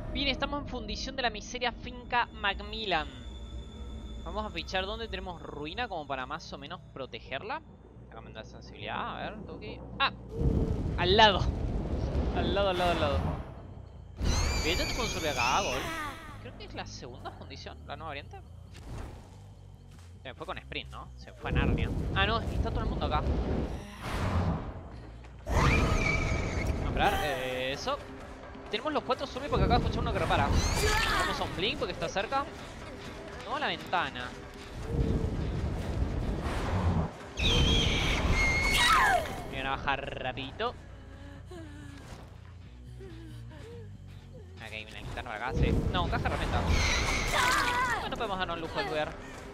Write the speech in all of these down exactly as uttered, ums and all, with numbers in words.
Bien, estamos en fundición de la miseria finca Macmillan. Vamos a fichar dónde tenemos ruina como para más o menos protegerla. Aumentar sensibilidad, a ver, toque. ¡Ah! Al lado. Al lado, al lado, al lado. Bien, ya tengo un survey acá, gol. Creo que es la segunda fundición, la nueva variante. Se me fue con sprint, ¿no? Se fue a Narnia. Ah, no, está todo el mundo acá. Vamos a esperar, eh, eso. Tenemos los cuatro zombies porque acá escuché uno que repara. Vamos a un blink porque está cerca. No a la ventana. Voy a bajar rapidito. Ok, viene la linterna para acá, sí. No, caja de herramientas. Bueno, podemos darnos el lujo de lugar.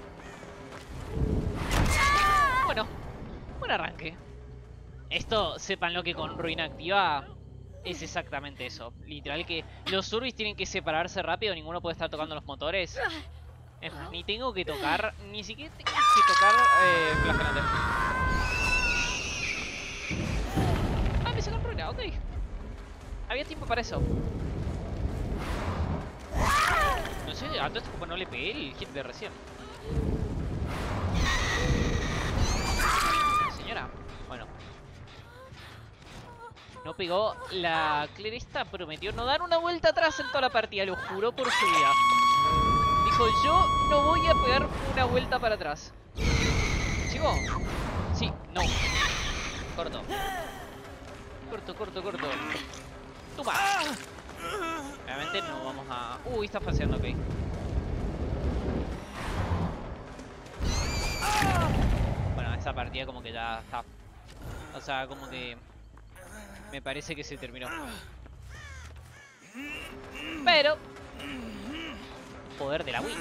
Bueno, buen arranque. Esto, sepan lo que con ruina activa es exactamente eso. Literal que los zombies tienen que separarse rápido. Ninguno puede estar tocando los motores. Es más, ni tengo que tocar, ni siquiera tengo que tocar eh, flagelante. Ah, me sacan ruina, ok. Había tiempo para eso. No sé, a todo esto como no le pegué el hit de recién. Señora, bueno. No pegó. La clerista prometió no dar una vuelta atrás en toda la partida, lo juró por su vida. Dijo, yo no voy a pegar una vuelta para atrás. ¿Chico? Sí, no. Corto. Corto, corto, corto. ¡Toma! Realmente no vamos a... Uy, está falseando, ok. Bueno, esa partida como que ya está. O sea, como que... Me parece que se terminó. Pero... Poder de la Wii.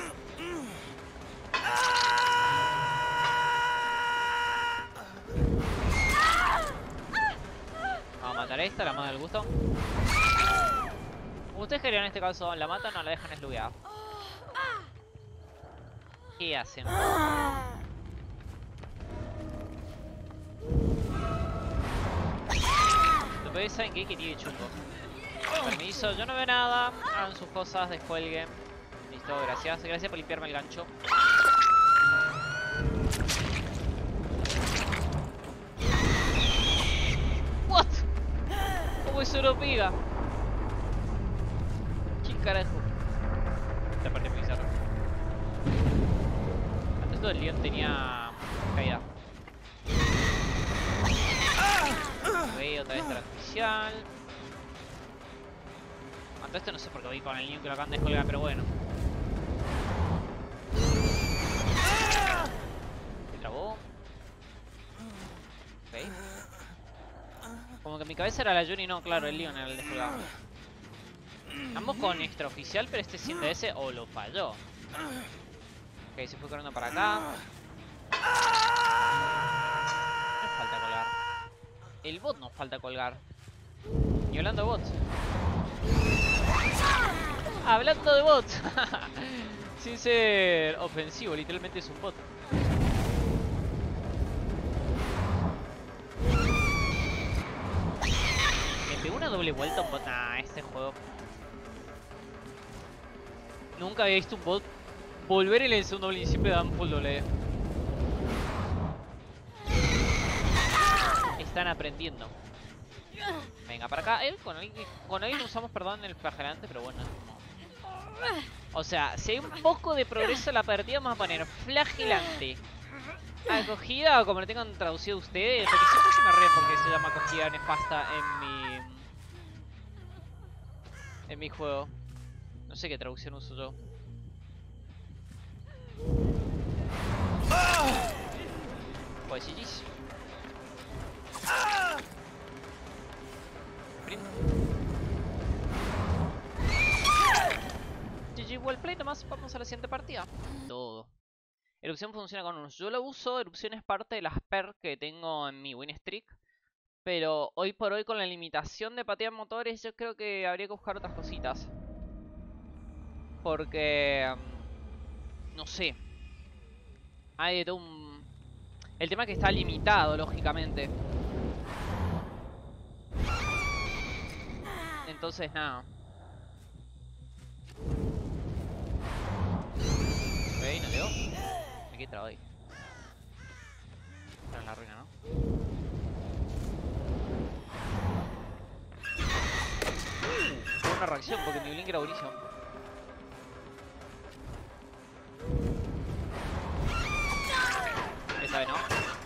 Vamos a matar a esta, la mata del gusto. Ustedes querían en este caso, la matan o la dejan eslugueada. ¿Qué hacen? Lo que saben que que tiene chungo. Permiso, yo no veo nada. Hagan sus cosas, descuelguen. Listo, gracias. Gracias por limpiarme el gancho. What? ¿Cómo eso lo pega? ¿Qué carajo? Esta parte muy bizarra. Antes todo el león tenía caída. Ok, otra vez artificial. Antes esto no sé por qué voy con el león que lo acaban de descolgar, pero bueno. Se trabó. Ok. Como que mi cabeza era la Yuri, no, claro, el león era el descolgado. Ambos con extraoficial, pero este siete ese o lo falló. Ok, se fue corriendo para acá. Nos falta colgar. El bot nos falta colgar. Y hablando de bots. Hablando de bots. Sin ser ofensivo, literalmente es un bot. Me pegó una doble vuelta a un bot. Nah, este juego. Nunca había visto un bot volver en el segundo doble y siempre dan full doble. Están aprendiendo. Venga, para acá. Él, con él, con él usamos, perdón, el flagelante, pero bueno, es como... O sea, si hay un poco de progreso en la partida, vamos a poner flagelante. Acogida, o como lo tengan traducido ustedes, porque siempre se me ríen porque se llama acogida nefasta en mi... En mi juego. No sé qué traducción uso yo. Pues G G's. G G well play, nomás vamos a la siguiente partida. Todo. Erupción funciona con unos. Yo lo uso, erupción es parte de las perks que tengo en mi win streak. Pero hoy por hoy con la limitación de patear motores yo creo que habría que buscar otras cositas. Porque... No sé. Hay de todo un... El tema es que está limitado, lógicamente. Entonces, nada. buena reacción porque mi blink era buenísimo. Esta vez no.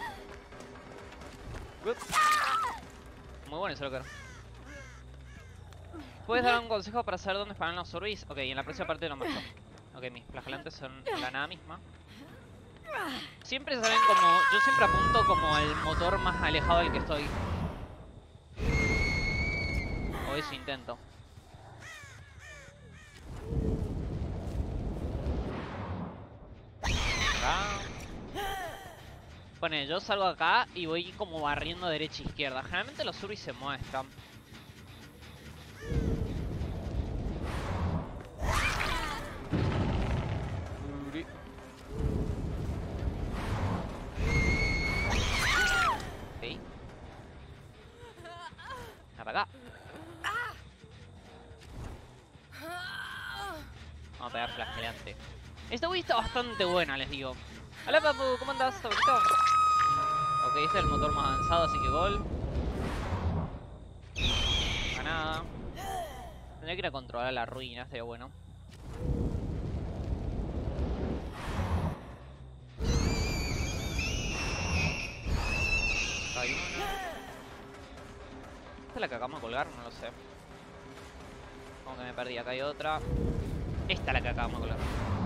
Muy bueno ese locker. ¿Puedes dar un consejo para saber dónde están los zombies? Ok, en la próxima parte lo muestro. Ok, mis flagelantes son la nada misma. Siempre salen como... Yo siempre apunto como el motor más alejado del que estoy. O eso intento. Acá. Pone, yo salgo acá y voy como barriendo derecha e izquierda. Generalmente los zombies se muestran. Para acá. Vamos a pegar flagelante. Esta Wii está bastante buena, les digo. Hola papu, ¿cómo andás? ¿Está bonito? Ok, este es el motor más avanzado, así que gol. A nada. Tendría que ir a controlar la ruina, estaría bueno. Hay una. ¿Esta es la que acabamos de colgar? No lo sé. Como que me perdí, acá hay otra. Esta es la que acabamos de colgar.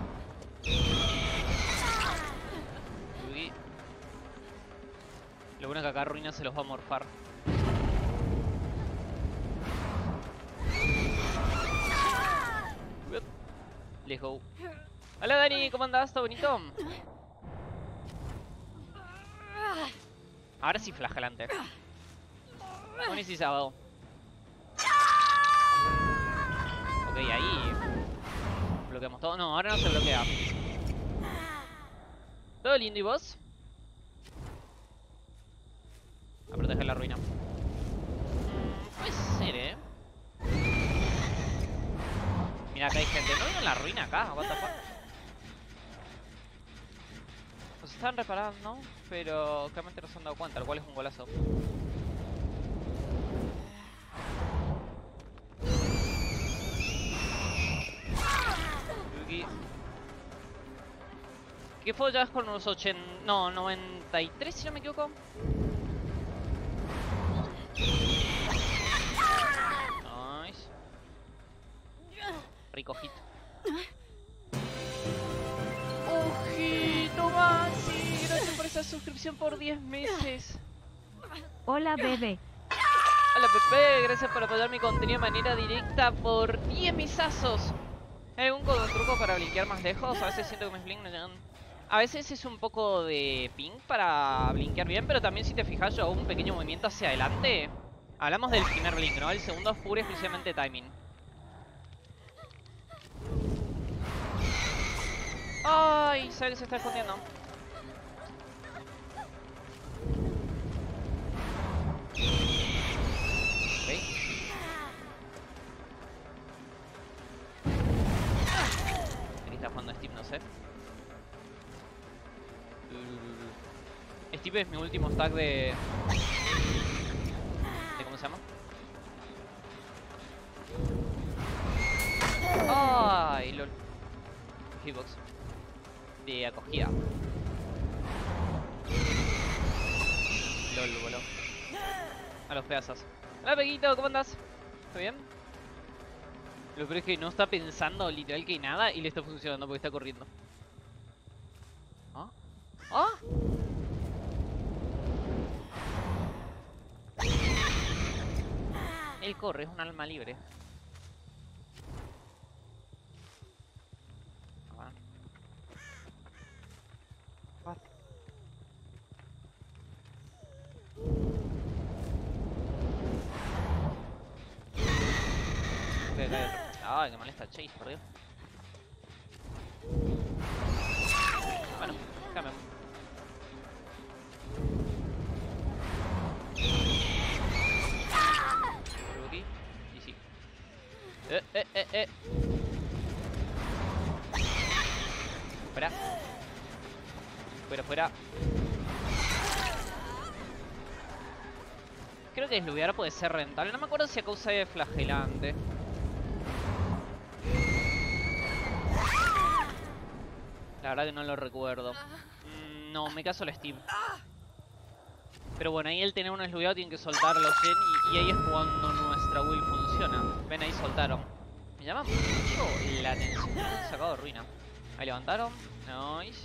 Uy. Lo bueno es que acá ruina se los va a morfar. Let's go. Hola Dani, ¿cómo andás? ¿Está bonito? Ahora sí flagelante. Lunes y sábado. Ok, ahí bloqueamos todo. No, ahora no se bloquea. Todo lindo, ¿y vos? A proteger la ruina. mm, Puede ser, eh. Mira, acá hay gente. ¿No vieron la ruina acá? What the fuck? Nos están reparando, pero claramente no se han dado cuenta, lo cual es un golazo. ¿Qué fue ya con unos ochenta? No, noventa y tres si no me equivoco. Nice. Rico hit. Ojito Maxi, gracias por esa suscripción por diez meses. Hola bebé. Hola Pepe, gracias por apoyar mi contenido de manera directa por diez misazos. ¿Hay algún truco para blinkear más lejos? A veces siento que mis blinks no llegan. A veces es un poco de ping para blinkear bien, pero también si te fijas yo hago un pequeño movimiento hacia adelante. Hablamos del primer blink, ¿no? El segundo es puro y exclusivamente timing. Ay, ¿sabes que se está escondiendo? Ok. Aquí está jugando Steve, no sé. Steve es mi último stack de... de ¿cómo se llama? Ay, lol. Hitbox. De acogida. Lol, voló. A los pedazos. Hola, Peguito, ¿cómo andás? ¿Está bien? Lo peor es que no está pensando literal que nada y le está funcionando porque está corriendo. ¿Ah? ¿Ah? Él corre, es un alma libre. What? Okay, okay. Ay, que molesta Chase, por Dios. Bueno, cambio. Aquí. Y sí. Eh, eh, eh, eh. Fuera. Fuera, fuera. Creo que desluviar puede ser rentable. No me acuerdo si a causa de flagelante. verdad que no lo recuerdo. Mm, no, me caso la Steve. Pero bueno, ahí el tener un eslugueado tiene que soltar los gen y, y ahí es cuando nuestra will funciona. Ven, ahí soltaron. Me llama mucho la atención que han sacado de ruina. Ahí levantaron. Nice.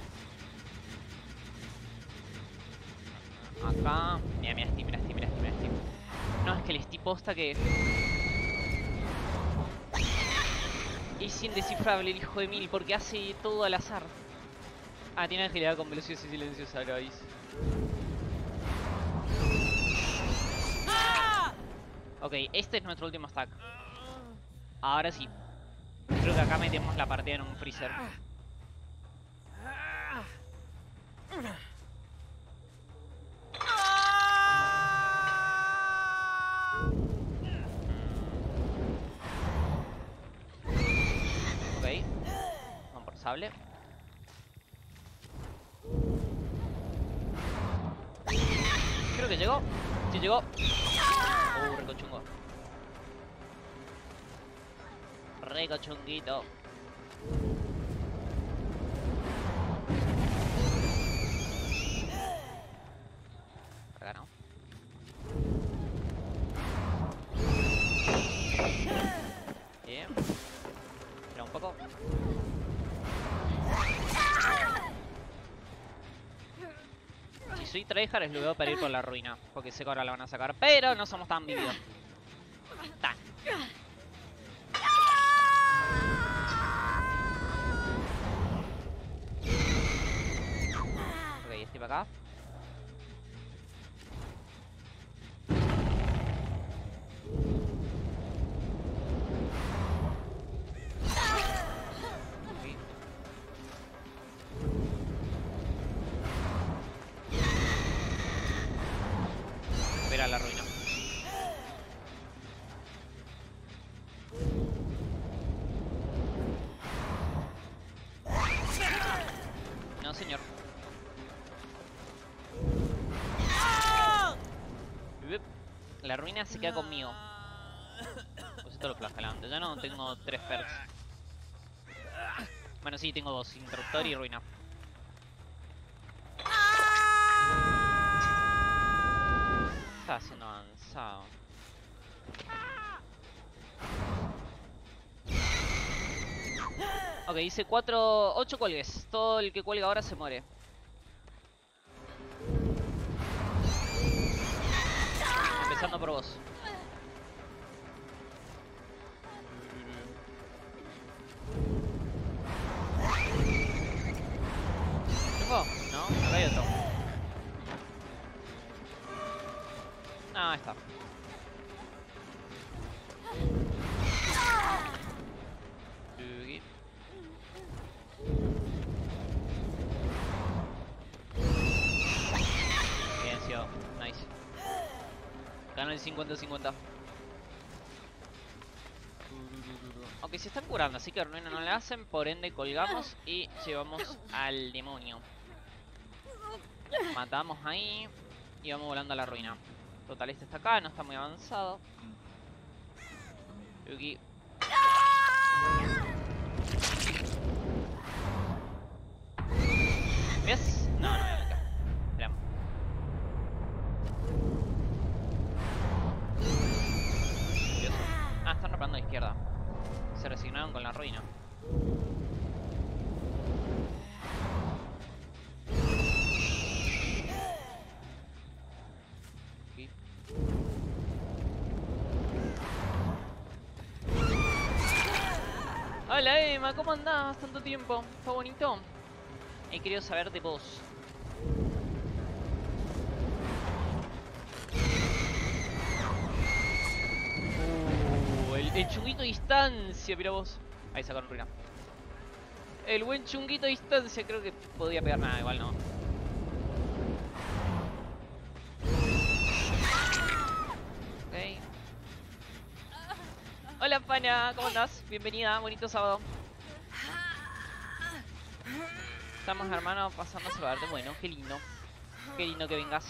Acá. Mira, mira Steve, mira Steve, mira Steve, mira Steve. No, es que el Steve posta que... es indescifrable el hijo de mil porque hace todo al azar. Ah, tiene agilidad con velocidad y silenciosa, guys. Ok, este es nuestro último stack. Ahora sí. Creo que acá metemos la partida en un freezer. Ok. Vamos por sable. Creo que llegó. Sí llegó. Uh, recochungo. Recochunguito. Acá no. Bien. Espera un poco. Si soy tryhard es luego para ir por la ruina, porque sé que ahora la van a sacar, pero no somos tan vividos. Tan. Ok, estoy para acá. A la ruina. No, señor. La ruina se queda conmigo. Pues esto lo flagelante. Ya no tengo tres perks. Bueno, sí, tengo dos. Interruptor y ruina. Está haciendo avanzado. Ok, hice cuatro, ocho cuelgues. Todo el que cuelga ahora se muere. Empezando por vos. ¿Tengo? No, acá hay otro. Ah, ahí está. Bien, sido. Nice. Gano el cincuenta cincuenta. Aunque se están curando, así que ruina no le hacen. Por ende colgamos y llevamos al demonio. Matamos ahí y vamos volando a la ruina. Total, este está acá, no está muy avanzado. Yuki. ¿Ves? No, no, no, acá. Esperamos. Curioso. Ah, están rapando a la izquierda. Se resignaron con la ruina. Hola Emma, ¿cómo andás? Tanto tiempo. ¿Está bonito? He querido saber de vos. Uh, el, el chunguito de distancia, mira vos. Ahí sacaron ruina. El buen chunguito de distancia, creo que podía pegar nada, igual no. Ok. Hola pana, ¿cómo andás? Bienvenida, bonito sábado. Estamos hermanos pasando a saludarte. Bueno, qué lindo. Qué lindo que vengas.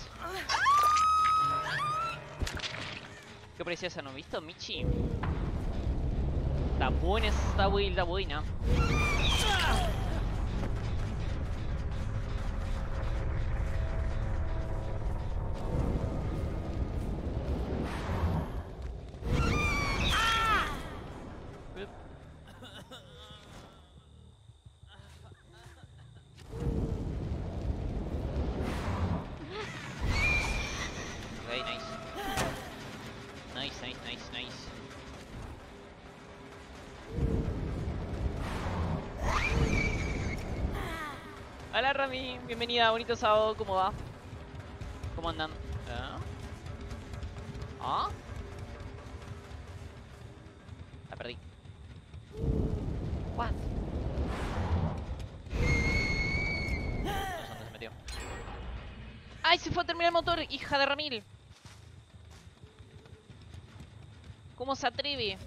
¿Qué preciosa, no visto, Michi? Está buena esta build, está buena. Hola Rami, bienvenida, bonito sábado, ¿cómo va? ¿Cómo andan? ¿Ah? ¿Ah? La perdí. What? No sé dónde se metió. ¡Ay, se fue a terminar el motor, hija de Ramil! ¿Cómo se atreve?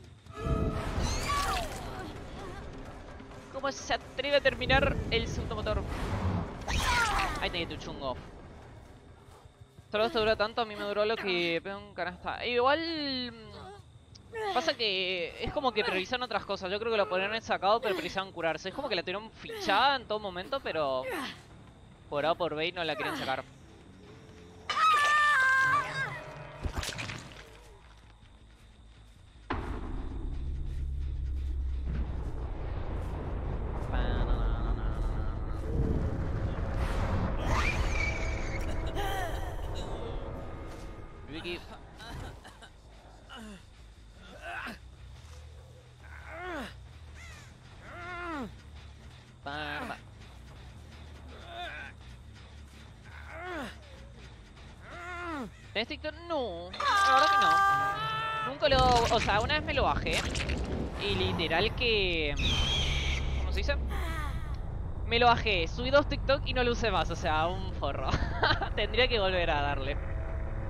¿Cómo se atreve a terminar el segundo motor? Ahí tenés tu chungo. Solo esto dura tanto, a mí me duró lo que pega un canasta. E igual... Pasa que es como que priorizaron otras cosas. Yo creo que lo podrían haber sacado, pero priorizaron curarse. Es como que la tuvieron fichada en todo momento, pero... Por A o por B no la quieren sacar. Vicky. ¿Tenés TikTok? No, la verdad que no. Nunca lo... O sea, una vez me lo bajé. Y literal que... ¿Cómo se dice? Me lo bajé, subí dos TikTok y no lo usé más. O sea, un forro. Tendría que volver a darle.